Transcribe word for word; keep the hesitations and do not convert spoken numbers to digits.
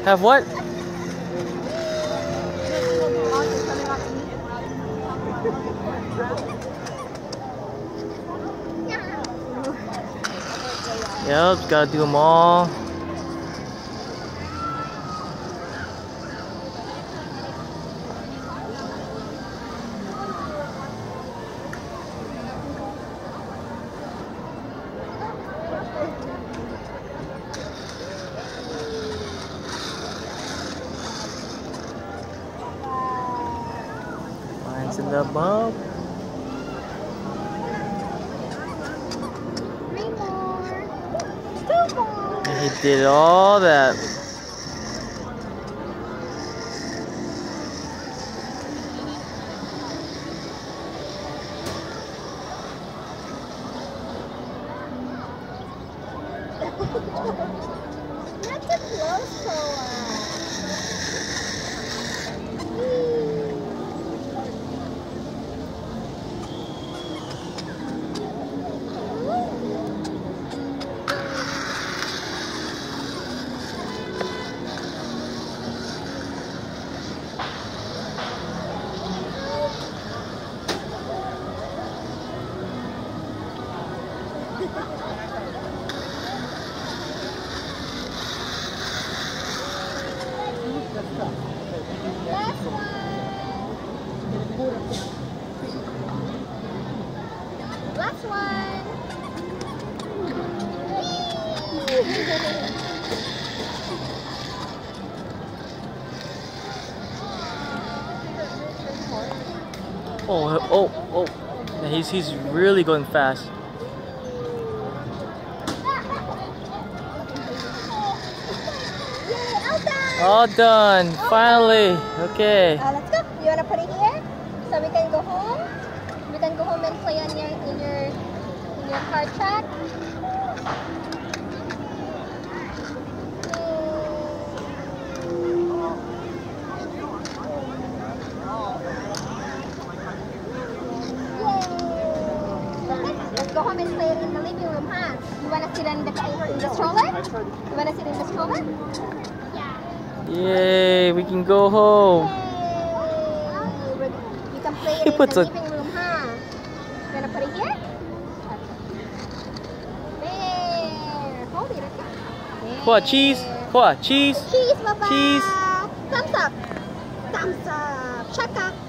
Have what? Yep, gotta do them all. Mine's in the bump. And he did all that. Not too close, Koa. Last one. Last one. Oh, oh, oh. Yeah, he's, he's really going fast. All done, finally. Okay. Uh, let's go. You wanna put it here so we can go home? We can go home and play on your in your in your car track. Let's go home and play in the living room, huh? You wanna sit in the in the stroller? You wanna sit in the stroller? Yay, we can go home. Yay. You can play it He in puts the a- living room, huh? You wanna put it here? There. Hold it. Okay. What, cheese? What, cheese? Cheese, Baba. Cheese. Thumbs up. Thumbs up. Shaka.